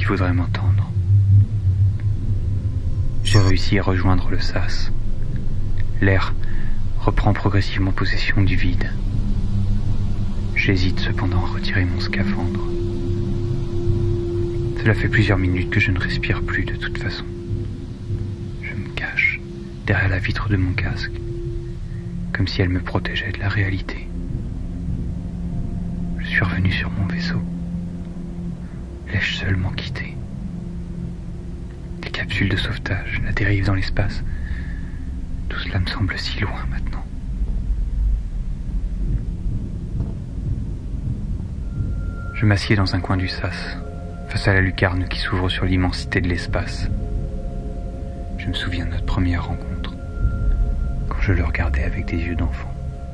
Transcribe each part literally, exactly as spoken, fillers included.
voudrait m'entendre. J'ai réussi à rejoindre le sas. L'air reprend progressivement possession du vide. J'hésite cependant à retirer mon scaphandre. Cela fait plusieurs minutes que je ne respire plus de toute façon. Je me cache derrière la vitre de mon casque, comme si elle me protégeait de la réalité. Je suis revenu sur mon vaisseau. L'ai-je seulement quitté? Les capsules de sauvetage, la dérive dans l'espace, tout cela me semble si loin maintenant. Je m'assieds dans un coin du sas, face à la lucarne qui s'ouvre sur l'immensité de l'espace. Je me souviens de notre première rencontre, quand je le regardais avec des yeux d'enfant.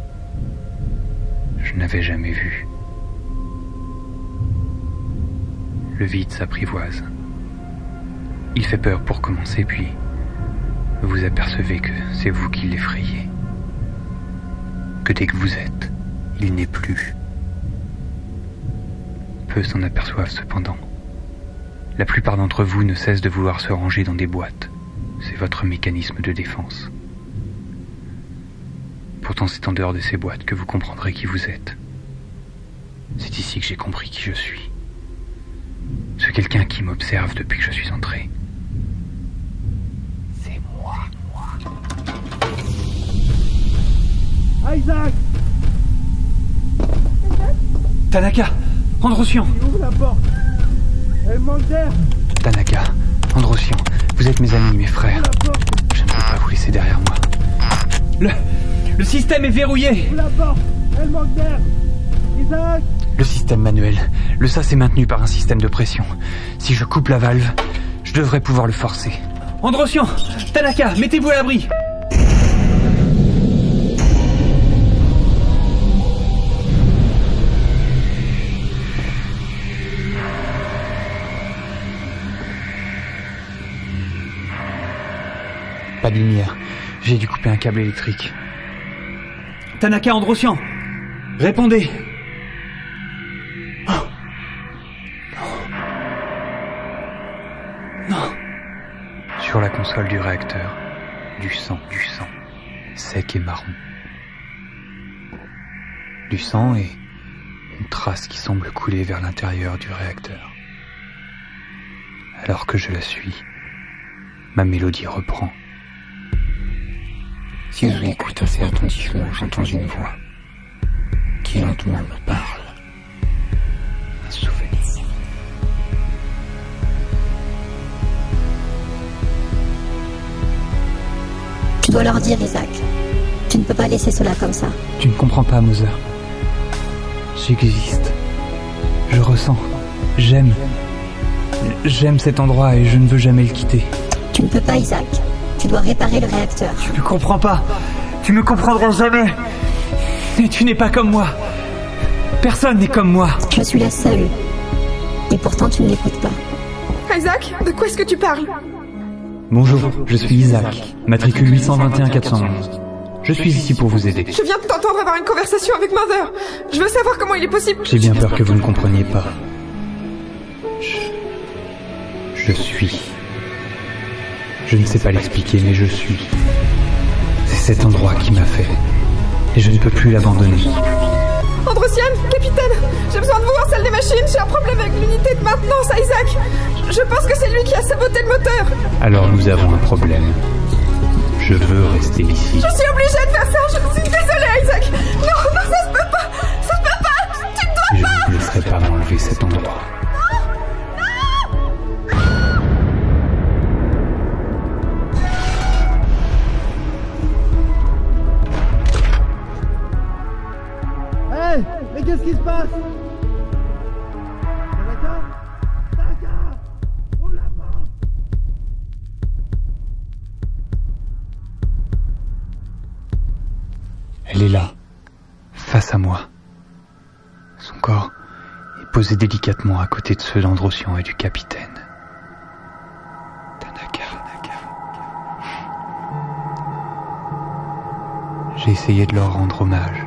Je n'avais jamais vu. Le vide s'apprivoise. Il fait peur pour commencer, puis vous apercevez que c'est vous qui l'effrayez. Que dès que vous êtes, il n'est plus. Peu s'en aperçoivent cependant. La plupart d'entre vous ne cessent de vouloir se ranger dans des boîtes. C'est votre mécanisme de défense. Pourtant, c'est en dehors de ces boîtes que vous comprendrez qui vous êtes. C'est ici que j'ai compris qui je suis. Ce quelqu'un qui m'observe depuis que je suis entré. C'est moi. Isaac! Tanaka! Androsian! Ouvre la porte! Elle manque d'air! Tanaka, Androsian, vous êtes mes amis, mes frères. Je ne peux pas vous laisser derrière moi. Le... Le système est verrouillé! Ouvre la porte! Elle manque d'air! Isaac! Le système manuel. Le sas est maintenu par un système de pression. Si je coupe la valve, je devrais pouvoir le forcer. Androsian! Tanaka, mettez-vous à l'abri! Pas de lumière. J'ai dû couper un câble électrique. Tanaka, Androsian! Répondez! Oh. Non. Non. Sur la console du réacteur, du sang, du sang, sec et marron. Du sang et une trace qui semble couler vers l'intérieur du réacteur. Alors que je la suis, ma mélodie reprend. Si je l'écoute assez attentivement, j'entends une voix qui lentement me parle. Un souvenir. Tu dois leur dire, Isaac. Tu ne peux pas laisser cela comme ça. Tu ne comprends pas, Mother. J'existe. Je ressens. J'aime. J'aime cet endroit et je ne veux jamais le quitter. Tu ne peux pas, Isaac. Tu dois réparer le réacteur. Tu ne comprends pas. Tu me comprendras jamais. Et tu n'es pas comme moi. Personne n'est comme moi. Je suis la seule. Et pourtant, tu ne l'écoutes pas. Isaac, de quoi est-ce que tu parles? Bonjour, je suis Isaac, matricule huit cent vingt et un quatre cent onze. Je suis ici pour vous aider. Je viens de t'entendre avoir une conversation avec Mother. Je veux savoir comment il est possible. J'ai bien peur que vous ne compreniez pas. Je... Je suis... Je ne sais pas l'expliquer, mais je suis. C'est cet endroit qui m'a fait. Et je ne peux plus l'abandonner. Androsian, capitaine, j'ai besoin de vous en salle des machines. J'ai un problème avec l'unité de maintenance à Isaac. Je pense que c'est lui qui a saboté le moteur. Alors nous avons un problème. Je veux rester ici. Je suis obligée de faire ça. Je suis désolée, Isaac. Non, non, ça se peut pas. Ça se peut pas. Tu ne dois Et pas. je ne laisserai pas m'enlever cet endroit. Hé! Mais qu'est-ce qui se passe? Tanaka? Tanaka! Ouvre la porte! Elle est là, face à moi. Son corps est posé délicatement à côté de ceux d'Androsian et du capitaine. Tanaka, Tanaka. J'ai essayé de leur rendre hommage.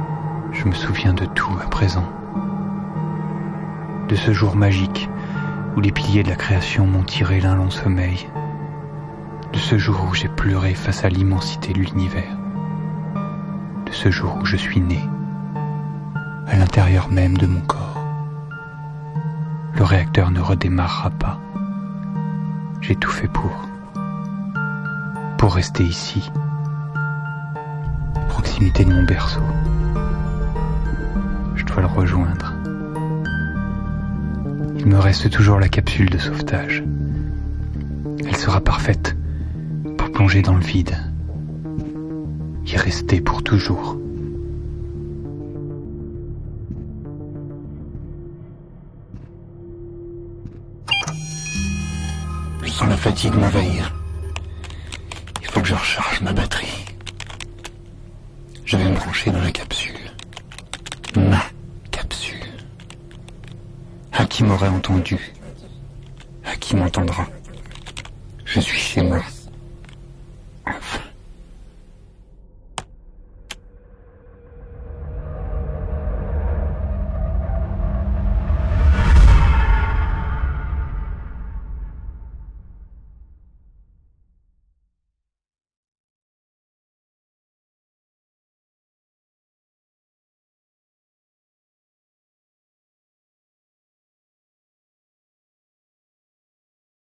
Je me souviens de tout à présent. De ce jour magique où les piliers de la création m'ont tiré d'un long sommeil, de ce jour où j'ai pleuré face à l'immensité de l'univers, de ce jour où je suis né, à l'intérieur même de mon corps. Le réacteur ne redémarrera pas. J'ai tout fait pour, pour rester ici, proximité de mon berceau. Je dois le rejoindre. Il me reste toujours la capsule de sauvetage. Elle sera parfaite pour plonger dans le vide, y rester pour toujours. Je sens la fatigue m'envahir. Il faut que je recharge ma batterie. Je vais me brancher dans la capsule. Ma capsule. À qui m'aurait entendu? À qui m'entendra? Je suis chez moi.